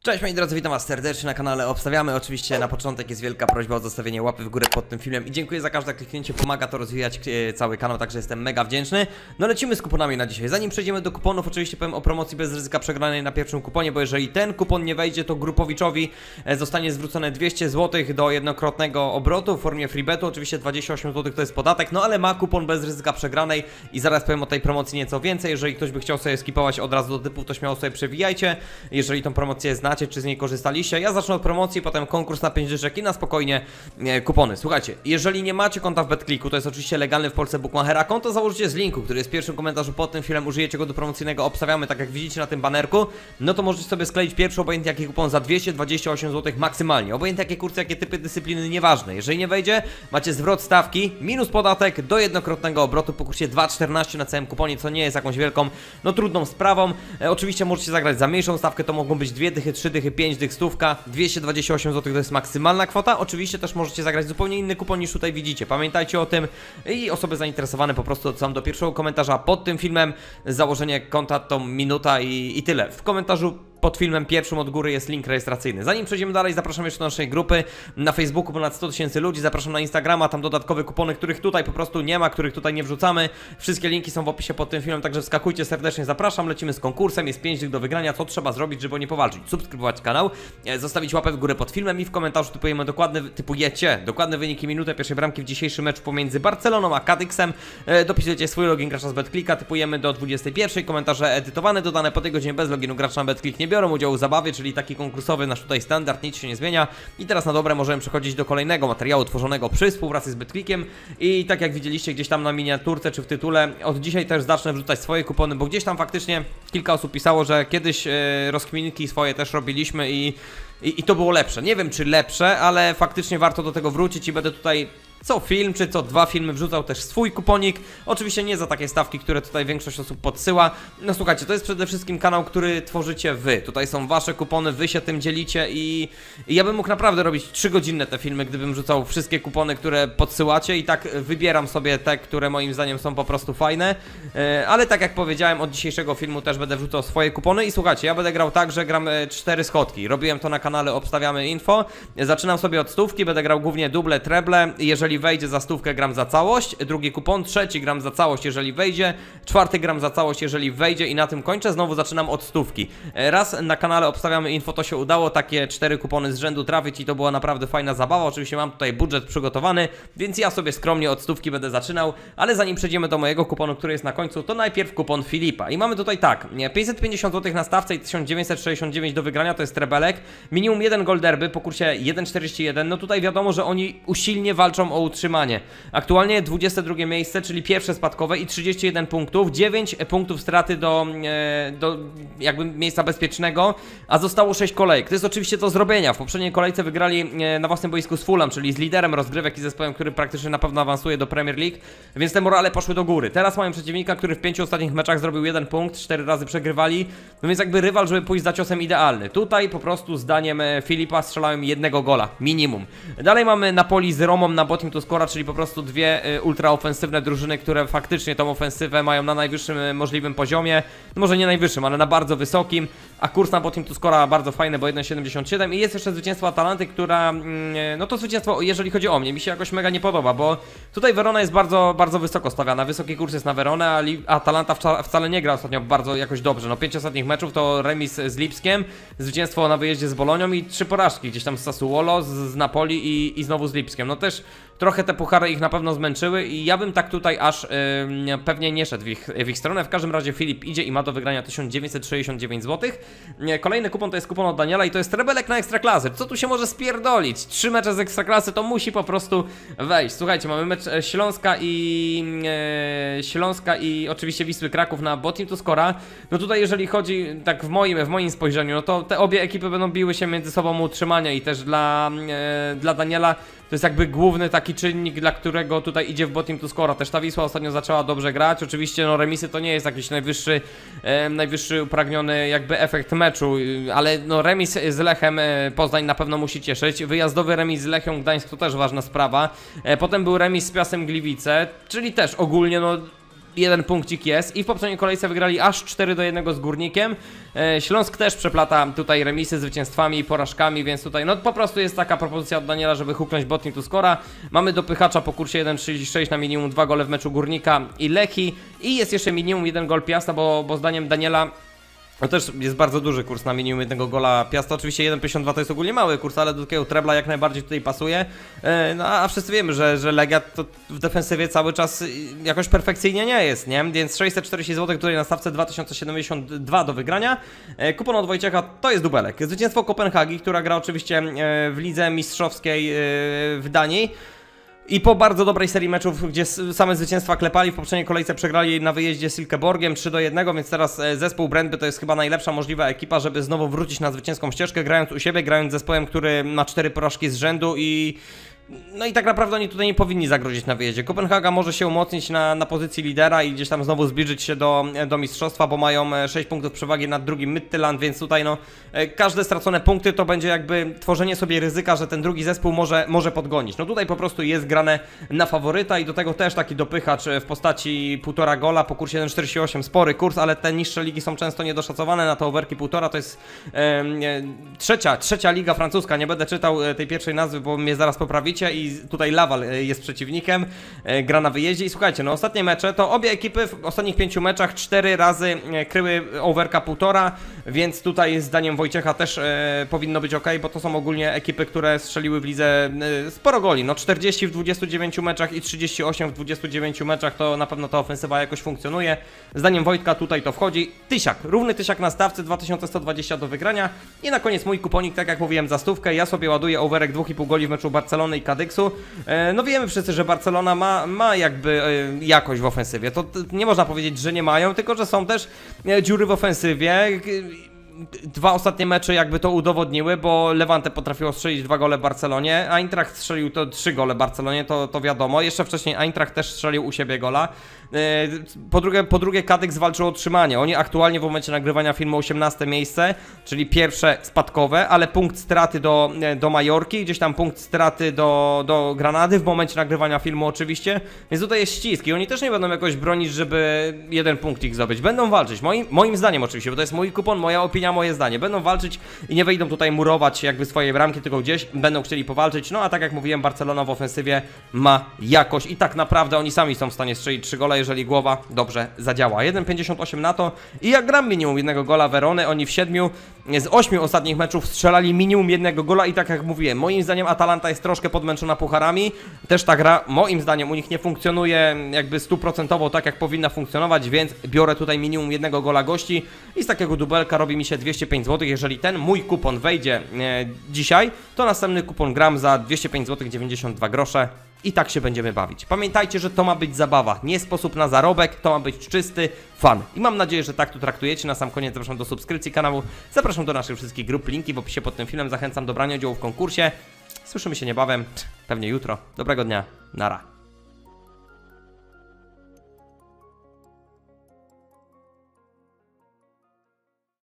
Cześć moi drodzy, witam was serdecznie na kanale Obstawiamy. Oczywiście na początek jest wielka prośba o zostawienie łapy w górę pod tym filmem i dziękuję za każde kliknięcie, pomaga to rozwijać cały kanał, także jestem mega wdzięczny. No lecimy z kuponami na dzisiaj. Zanim przejdziemy do kuponów, oczywiście powiem o promocji bez ryzyka przegranej na pierwszym kuponie, bo jeżeli ten kupon nie wejdzie, to Grupowiczowi zostanie zwrócone 200 zł do jednokrotnego obrotu w formie freebetu. Oczywiście 28 zł to jest podatek, no ale ma kupon bez ryzyka przegranej i zaraz powiem o tej promocji nieco więcej. Jeżeli ktoś by chciał sobie skipować od razu do typów, to śmiało sobie przewijajcie, jeżeli tą promocję znacie, czy z niej korzystaliście. Ja zacznę od promocji, potem konkurs na 5 dyszek i na spokojnie kupony. Słuchajcie, jeżeli nie macie konta w BetClicku, to jest oczywiście legalny w Polsce bookmacher, a konto założycie z linku, który jest w pierwszym komentarzu pod tym filmem, użyjecie go do promocyjnego Obstawiamy, tak jak widzicie na tym banerku, no to możecie sobie skleić pierwszy obojętnie jaki kupon za 228 zł maksymalnie. Obojętnie jakie kursy, jakie typy dyscypliny, nieważne. Jeżeli nie wejdzie, macie zwrot stawki, minus podatek do jednokrotnego obrotu po kursie 2,14 na całym kuponie, co nie jest jakąś wielką, no trudną sprawą. Oczywiście możecie zagrać za mniejszą stawkę, to mogą być 2 dychy, 3 dychy, 5 dych, stówka, 228 zł to jest maksymalna kwota. Oczywiście też możecie zagrać zupełnie inny kupon niż tutaj widzicie. Pamiętajcie o tym i osoby zainteresowane po prostu odsyłam do pierwszego komentarza pod tym filmem. Założenie konta to minuta i tyle. W komentarzu pod filmem pierwszym od góry jest link rejestracyjny. Zanim przejdziemy dalej, zapraszam jeszcze do naszej grupy na Facebooku, ponad 100 000 ludzi, zapraszam na Instagrama, tam dodatkowe kupony, których tutaj po prostu nie ma, których tutaj nie wrzucamy. Wszystkie linki są w opisie pod tym filmem, także wskakujcie serdecznie, zapraszam, lecimy z konkursem, jest 5 dych do wygrania, co trzeba zrobić, żeby o nie powalczyć? Subskrybować kanał, zostawić łapę w górę pod filmem i w komentarzu typujecie dokładne wyniki, minutę pierwszej bramki w dzisiejszym meczu pomiędzy Barceloną a Cadixem. Dopisujecie swój login gracza z BetClicka, typujemy do 21, komentarze edytowane, dodane po tej godzinie bez loginu gracza na BetClick nie biorą udziału w zabawie, czyli taki konkursowy nasz tutaj standard, nic się nie zmienia. I teraz na dobre możemy przechodzić do kolejnego materiału tworzonego przy współpracy z BetClickiem. I tak jak widzieliście gdzieś tam na miniaturce czy w tytule, od dzisiaj też zacznę wrzucać swoje kupony, bo gdzieś tam faktycznie kilka osób pisało, że kiedyś rozkminki swoje też robiliśmy i to było lepsze. Nie wiem czy lepsze, ale faktycznie warto do tego wrócić i będę tutaj co film, czy co 2 filmy wrzucał też swój kuponik. Oczywiście nie za takie stawki, które tutaj większość osób podsyła. No słuchajcie, to jest przede wszystkim kanał, który tworzycie wy. Tutaj są wasze kupony, wy się tym dzielicie i ja bym mógł naprawdę robić 3-godzinne te filmy, gdybym wrzucał wszystkie kupony, które podsyłacie i tak wybieram sobie te, które moim zdaniem są po prostu fajne. Ale tak jak powiedziałem, od dzisiejszego filmu też będę wrzucał swoje kupony i słuchajcie, ja będę grał tak, że gram 4 schodki. Robiłem to na kanale Obstawiamy Info. Zaczynam sobie od stówki, będę grał głównie duble, treble. Jeżeli wejdzie za stówkę, gram za całość, drugi kupon, trzeci gram za całość, jeżeli wejdzie, czwarty gram za całość, jeżeli wejdzie i na tym kończę, znowu zaczynam od stówki. Raz na kanale Obstawiamy Info to się udało, takie 4 kupony z rzędu trafić i to była naprawdę fajna zabawa. Oczywiście mam tutaj budżet przygotowany, więc ja sobie skromnie od stówki będę zaczynał, ale zanim przejdziemy do mojego kuponu, który jest na końcu, to najpierw kupon Filipa. I mamy tutaj tak, 550 zł na stawce i 1969 do wygrania, to jest trebelek, minimum 1 gol derby po kursie 1,41, no tutaj wiadomo, że oni usilnie walczą o utrzymanie. Aktualnie 22 miejsce, czyli pierwsze spadkowe i 31 punktów, 9 punktów straty do jakby miejsca bezpiecznego, a zostało 6 kolejek. To jest oczywiście do zrobienia. W poprzedniej kolejce wygrali na własnym boisku z Fulham, czyli z liderem rozgrywek i zespołem, który praktycznie na pewno awansuje do Premier League, więc te morale poszły do góry. Teraz mają przeciwnika, który w 5 ostatnich meczach zrobił 1 punkt, 4 razy przegrywali, no więc jakby rywal, żeby pójść za ciosem idealny. Tutaj po prostu zdaniem Filipa strzelałem 1 gola, minimum. Dalej mamy Napoli z Romą na bottom to skora, czyli po prostu dwie ultraofensywne drużyny, które faktycznie tą ofensywę mają na najwyższym możliwym poziomie. No może nie najwyższym, ale na bardzo wysokim. A kurs na bottom to skora bardzo fajny, bo 1,77 i jest jeszcze zwycięstwo Atalanty, która, no to zwycięstwo, jeżeli chodzi o mnie, mi się jakoś mega nie podoba, bo tutaj Verona jest bardzo, bardzo wysoko stawiana. Wysoki kurs jest na Veronę, a Atalanta wcale nie gra ostatnio bardzo jakoś dobrze. No 5 ostatnich meczów to remis z Lipskiem, zwycięstwo na wyjeździe z Bolonią i 3 porażki gdzieś tam z Sassuolo, z Napoli i znowu z Lipskiem. No też trochę te puchary ich na pewno zmęczyły i ja bym tak tutaj aż pewnie nie szedł w ich stronę. W każdym razie Filip idzie i ma do wygrania 1969 zł. Kolejny kupon to jest kupon od Daniela i to jest trebelek na Ekstraklasy. Co tu się może spierdolić? 3 mecze z Ekstraklasy to musi po prostu wejść. Słuchajcie, mamy mecz Śląska i oczywiście Wisły Kraków na bottom to skora. No tutaj jeżeli chodzi tak w moim spojrzeniu, no to te obie ekipy będą biły się między sobą o utrzymanie i też dla Daniela to jest jakby główny taki czynnik, dla którego tutaj idzie w bottom to skora. Też ta Wisła ostatnio zaczęła dobrze grać. Oczywiście no remisy to nie jest jakiś najwyższy upragniony jakby efekt meczu, ale no remis z Lechem Poznań na pewno musi cieszyć. Wyjazdowy remis z Lechią Gdańsk to też ważna sprawa. Potem był remis z Piastem Gliwice, czyli też ogólnie no jeden punkcik jest i w poprzedniej kolejce wygrali aż 4-1 z Górnikiem. Śląsk też przeplata tutaj remisy zwycięstwami i porażkami, więc tutaj no po prostu jest taka propozycja od Daniela, żeby huknąć botnie tu skora. Mamy dopychacza po kursie 1,36 na minimum 2 gole w meczu Górnika i Lechii i jest jeszcze minimum 1 gol Piasta, bo zdaniem Daniela no też jest bardzo duży kurs na minimum 1 gola Piasta. Oczywiście 1,52 to jest ogólnie mały kurs, ale do takiego trebla jak najbardziej tutaj pasuje. No a wszyscy wiemy, że Legia to w defensywie cały czas jakoś perfekcyjnie nie jest, nie? Więc 640 zł, tutaj na stawce 2072 do wygrania. Kupon od Wojciecha to jest dubelek. Zwycięstwo Kopenhagi, która gra oczywiście w lidze mistrzowskiej w Danii. I po bardzo dobrej serii meczów, gdzie same zwycięstwa klepali, w poprzedniej kolejce przegrali na wyjeździe z Silkeborgiem 3-1, więc teraz zespół Brøndby to jest chyba najlepsza możliwa ekipa, żeby znowu wrócić na zwycięską ścieżkę, grając u siebie, grając z zespołem, który ma 4 porażki z rzędu i... No i tak naprawdę oni tutaj nie powinni zagrozić na wyjeździe. Kopenhaga może się umocnić na pozycji lidera i gdzieś tam znowu zbliżyć się do mistrzostwa, bo mają 6 punktów przewagi nad drugim Midtjylland, więc tutaj no każde stracone punkty to będzie jakby tworzenie sobie ryzyka, że ten drugi zespół może podgonić. No tutaj po prostu jest grane na faworyta i do tego też taki dopychacz w postaci 1,5 gola po kursie 1,48, spory kurs, ale te niższe ligi są często niedoszacowane na te overki 1,5, to jest trzecia liga francuska, nie będę czytał tej pierwszej nazwy, bo mnie zaraz poprawi. I tutaj Laval jest przeciwnikiem, gra na wyjeździe i słuchajcie, no ostatnie mecze to obie ekipy w ostatnich 5 meczach 4 razy kryły overka 1,5, więc tutaj zdaniem Wojciecha też powinno być ok, bo to są ogólnie ekipy, które strzeliły w lidze sporo goli, no 40 w 29 meczach i 38 w 29 meczach, to na pewno ta ofensywa jakoś funkcjonuje. Zdaniem Wojtka tutaj to wchodzi. Tysiak, równy tysiak na stawce, 2120 do wygrania i na koniec mój kuponik, tak jak mówiłem, za stówkę, ja sobie ładuję overek 2,5 goli w meczu Barcelony i Kadyksu. No wiemy wszyscy, że Barcelona ma jakby jakość w ofensywie. To nie można powiedzieć, że nie mają, tylko że są też dziury w ofensywie. 2 ostatnie mecze jakby to udowodniły, bo Levante potrafiło strzelić 2 gole Barcelonie, Eintracht strzelił to 3 gole Barcelonie, to wiadomo. Jeszcze wcześniej Eintracht też strzelił u siebie gola. Po drugie Kadyks walczył o utrzymanie. Oni aktualnie w momencie nagrywania filmu 18 miejsce, czyli pierwsze spadkowe, ale punkt straty do Majorki, gdzieś tam punkt straty do Granady w momencie nagrywania filmu oczywiście, więc tutaj jest ścisk i oni też nie będą jakoś bronić, żeby jeden punkt ich zdobyć. Będą walczyć, moim zdaniem oczywiście, bo to jest mój kupon, moja opinia, moje zdanie. Będą walczyć i nie wejdą tutaj murować jakby swoje bramki, tylko gdzieś będą chcieli powalczyć. No a tak jak mówiłem, Barcelona w ofensywie ma jakość i tak naprawdę oni sami są w stanie strzelić 3 gole, jeżeli głowa dobrze zadziała. 1,58 na to i jak gram minimum 1 gola Werony, oni w 7 z 8 ostatnich meczów strzelali minimum 1 gola i tak jak mówiłem, moim zdaniem Atalanta jest troszkę podmęczona pucharami. Też ta gra moim zdaniem u nich nie funkcjonuje jakby 100% tak jak powinna funkcjonować, więc biorę tutaj minimum 1 gola gości i z takiego dubelka robi mi się 205 zł. Jeżeli ten mój kupon wejdzie dzisiaj, to następny kupon gram za 205 zł 92 grosze. I tak się będziemy bawić. Pamiętajcie, że to ma być zabawa, nie sposób na zarobek, to ma być czysty fan. I mam nadzieję, że tak to traktujecie. Na sam koniec zapraszam do subskrypcji kanału, zapraszam do naszych wszystkich grup, linki w opisie pod tym filmem. Zachęcam do brania udziału w konkursie. Słyszymy się niebawem, pewnie jutro. Dobrego dnia, nara.